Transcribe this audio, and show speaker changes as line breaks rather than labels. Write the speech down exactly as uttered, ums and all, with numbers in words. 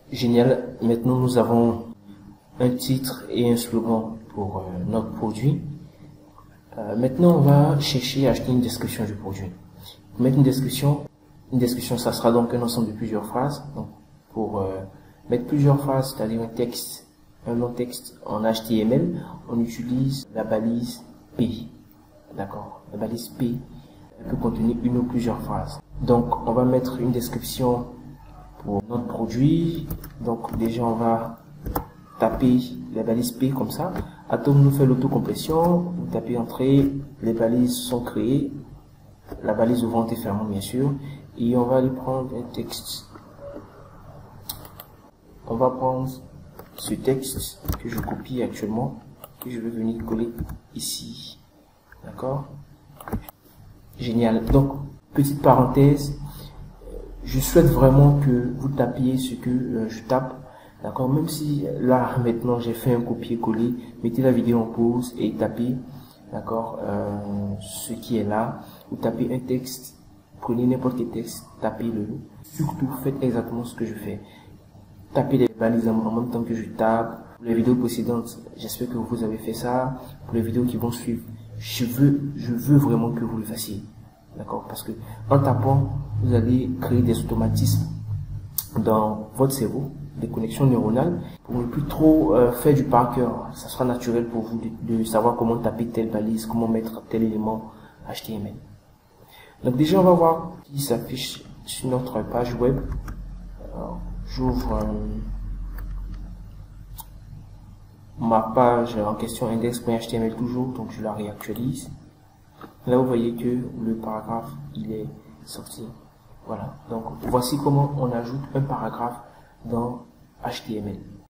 Génial. Maintenant, nous avons un titre et un slogan pour euh, notre produit. Euh, maintenant, on va chercher à acheter une description du produit. Pour mettre une description, une description, ça sera donc un ensemble de plusieurs phrases. Donc, pour euh, mettre plusieurs phrases, c'est-à-dire un texte, un long texte en H T M L, on utilise la balise P. D'accord? La balise P peut contenir une ou plusieurs phrases. Donc, on va mettre une description pour notre produit. Donc, déjà, on va taper la balise P comme ça. Atom nous fait l'autocomplétion. Vous tapez entrée, les balises sont créées. La balise ouvrante et fermante, bien sûr. Et on va aller prendre un texte. On va prendre ce texte que je copie actuellement, que je vais venir coller ici. D'accord? Génial. Donc, petite parenthèse, je souhaite vraiment que vous tapiez ce que euh, je tape. D'accord? Même si là, maintenant, j'ai fait un copier-coller, mettez la vidéo en pause et tapez, d'accord, euh, ce qui est là. Vous tapez un texte, prenez n'importe quel texte, tapez-le. Surtout, faites exactement ce que je fais. Tapez les balises en même temps que je tape. Pour les vidéos précédentes, j'espère que vous avez fait ça. Pour les vidéos qui vont suivre, je veux, je veux vraiment que vous le fassiez. D'accord? Parce que en tapant, vous allez créer des automatismes dans votre cerveau, des connexions neuronales, pour ne plus trop euh, faire du par cœur. Ça sera naturel pour vous de, de savoir comment taper telle balise, comment mettre tel élément H T M L. Donc déjà, on va voir qui s'affiche sur notre page web. J'ouvre euh, ma page en question index.html toujours, donc je la réactualise. Là, vous voyez que le paragraphe, il est sorti. Voilà. Donc, voici comment on ajoute un paragraphe dans H T M L.